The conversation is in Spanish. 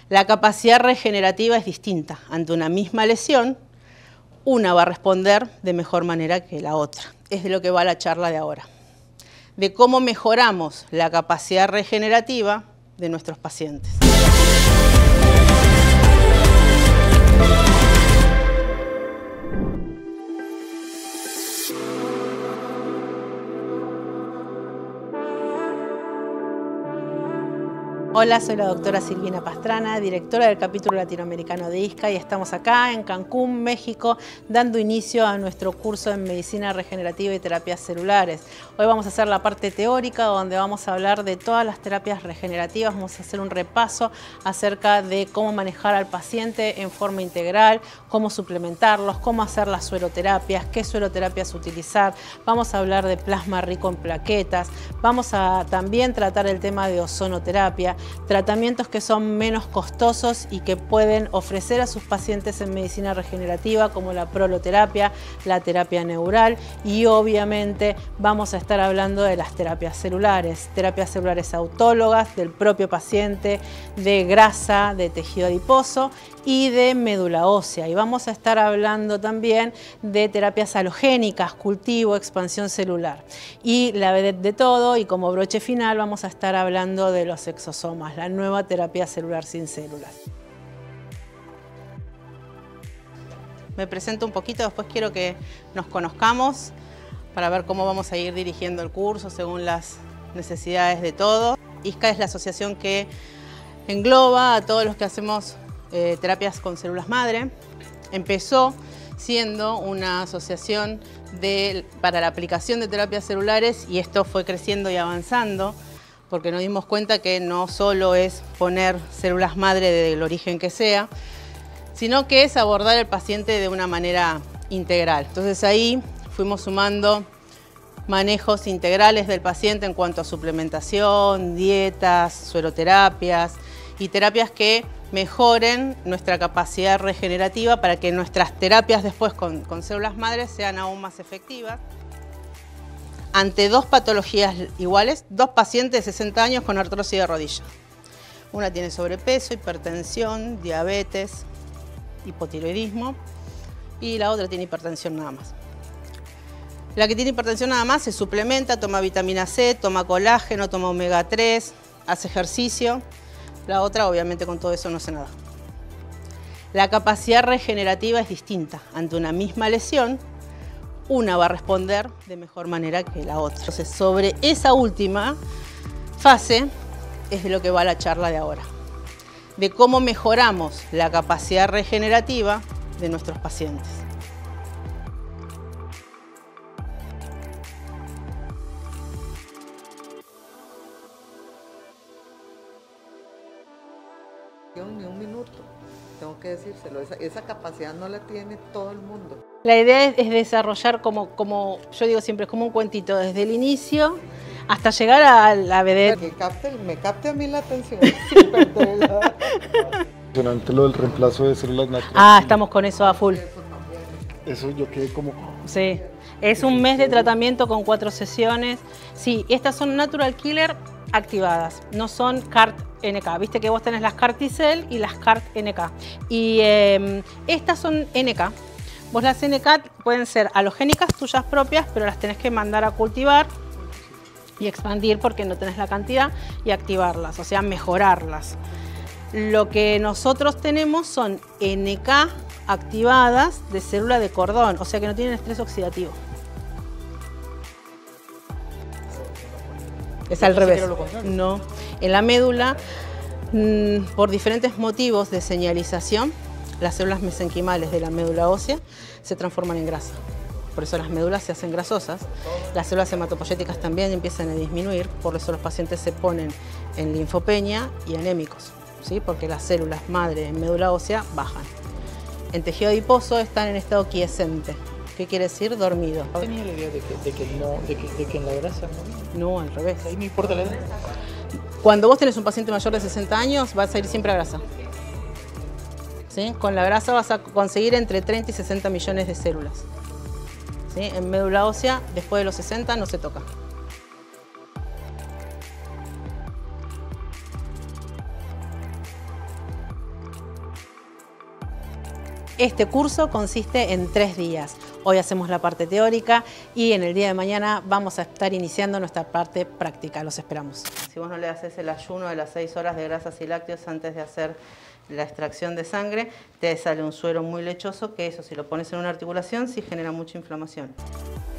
La capacidad regenerativa es distinta. Ante una misma lesión, una va a responder de mejor manera que la otra. Es de lo que va la charla de ahora. De cómo mejoramos la capacidad regenerativa de nuestros pacientes. Hola, soy la doctora Silvina Pastrana, directora del capítulo latinoamericano de ISCA, y estamos acá en Cancún, México, dando inicio a nuestro curso en Medicina Regenerativa y Terapias Celulares. Hoy vamos a hacer la parte teórica, donde vamos a hablar de todas las terapias regenerativas. Vamos a hacer un repaso acerca de cómo manejar al paciente en forma integral, cómo suplementarlos, cómo hacer las sueroterapias, qué sueroterapias utilizar. Vamos a hablar de plasma rico en plaquetas. Vamos a también tratar el tema de ozonoterapia, tratamientos que son menos costosos y que pueden ofrecer a sus pacientes en medicina regenerativa, como la proloterapia, la terapia neural, y obviamente vamos a estar hablando de las terapias celulares autólogas del propio paciente, de grasa, de tejido adiposo y de médula ósea. Y vamos a estar hablando también de terapias halogénicas, cultivo, expansión celular. Y la vedette de todo, y como broche final, vamos a estar hablando de los exosomas, la nueva terapia celular sin células. Me presento un poquito, después quiero que nos conozcamos para ver cómo vamos a ir dirigiendo el curso según las necesidades de todos. ISCA es la asociación que engloba a todos los que hacemos terapias con células madre. Empezó siendo una asociación para la aplicación de terapias celulares, y esto fue creciendo y avanzando porque nos dimos cuenta que no solo es poner células madre del origen que sea, sino que es abordar al paciente de una manera integral. Entonces ahí fuimos sumando manejos integrales del paciente en cuanto a suplementación, dietas, sueroterapias y terapias que mejoren nuestra capacidad regenerativa para que nuestras terapias después con células madres sean aún más efectivas. Ante dos patologías iguales, dos pacientes de 60 años con artrosis de rodilla. Una tiene sobrepeso, hipertensión, diabetes, hipotiroidismo, y la otra tiene hipertensión nada más. La que tiene hipertensión nada más se suplementa, toma vitamina C, toma colágeno, toma omega 3, hace ejercicio. La otra, obviamente, con todo eso no hace nada. La capacidad regenerativa es distinta. Ante una misma lesión, una va a responder de mejor manera que la otra. Entonces, sobre esa última fase es de lo que va la charla de ahora. De cómo mejoramos la capacidad regenerativa de nuestros pacientes. Ni un minuto, tengo que decírselo, esa capacidad no la tiene todo el mundo. La idea es desarrollar como yo digo siempre, es como un cuentito, desde el inicio hasta llegar a la vedette. Me capte a mí la atención. Durante lo del reemplazo de células naturales. Ah, estamos con eso a full. Eso yo quedé como... Sí, es un mes de tratamiento con 4 sesiones. Sí, estas son Natural Killer activadas, no son CART-NK. Viste que vos tenés las CAR-T-Cell y las CART-NK. Y estas son NK. Vos las NK pueden ser halogénicas tuyas propias, pero las tenés que mandar a cultivar y expandir porque no tenés la cantidad, y activarlas, o sea, mejorarlas. Lo que nosotros tenemos son NK activadas de célula de cordón, o sea que no tienen estrés oxidativo. Es al revés. No. En la médula, por diferentes motivos de señalización, las células mesenquimales de la médula ósea se transforman en grasa. Por eso las médulas se hacen grasosas. Las células hematopoyéticas también empiezan a disminuir, por eso los pacientes se ponen en linfopenia y anémicos, ¿sí? Porque las células madre en médula ósea bajan. En tejido adiposo están en estado quiescente. ¿Qué quiere decir? Dormido. Tenía la idea de que en la grasa no. No, al revés. Ahí no importa la edad. Cuando vos tenés un paciente mayor de 60 años, vas a ir siempre a grasa. ¿Sí? Con la grasa vas a conseguir entre 30 y 60 millones de células. ¿Sí? En médula ósea, después de los 60, no se toca. Este curso consiste en 3 días. Hoy hacemos la parte teórica y en el día de mañana vamos a estar iniciando nuestra parte práctica. Los esperamos. Si vos no le haces el ayuno de las 6 horas de grasas y lácteos antes de hacer la extracción de sangre, te sale un suero muy lechoso que eso, si lo pones en una articulación, sí genera mucha inflamación.